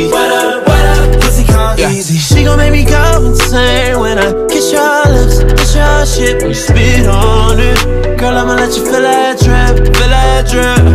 What up, pussy come easy. She gon' make me go insane when I kiss your lips, kiss your shit, when you spit on it. Girl, I'ma let you feel that drip, feel that drip.